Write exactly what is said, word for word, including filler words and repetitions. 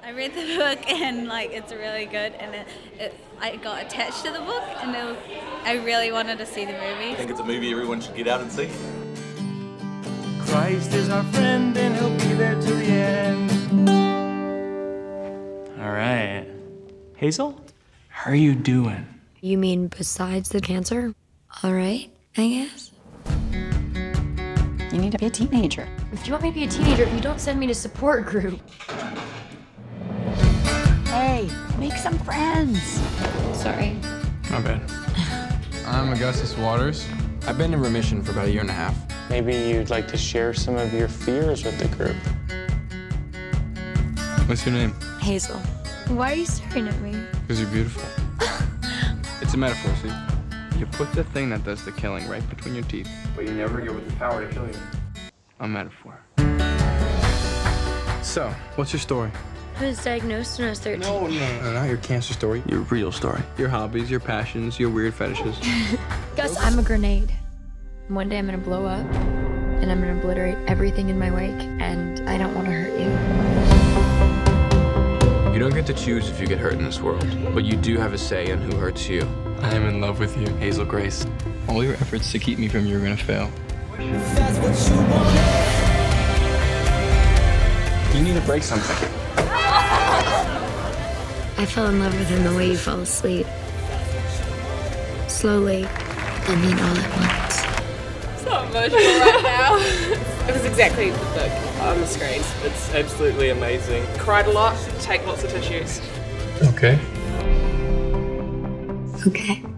I read the book and like it's really good, and it, it I got attached to the book, and it was, I really wanted to see the movie. I think it's a movie everyone should get out and see. Christ is our friend and he'll be there till the end. All right. Hazel, how are you doing? You mean besides the cancer? All right, I guess. You need to be a teenager. If you want me to be a teenager, if you don't send me to support group. Hey, make some friends. Sorry. My bad. I'm Augustus Waters. I've been in remission for about a year and a half. Maybe you'd like to share some of your fears with the group. What's your name? Hazel. Why are you staring at me? Because you're beautiful. It's a metaphor, see? You put the thing that does the killing right between your teeth, but you never give it the power to kill you. A metaphor. So, what's your story? I was diagnosed when I was thirteen. No, no, no, not your cancer story. Your real story. Your hobbies, your passions, your weird fetishes. Gus, I'm a grenade. One day I'm gonna blow up, and I'm gonna obliterate everything in my wake, and I don't want to hurt you. You don't get to choose if you get hurt in this world, but you do have a say in who hurts you. I am in love with you, Hazel Grace. All your efforts to keep me from you are gonna fail. You need to break something. I fell in love with him the way you fall asleep. Slowly, I mean all at once. So emotional right now. It was exactly the book on the screen. It's absolutely amazing. Cried a lot, take lots of tissues. Okay. Okay.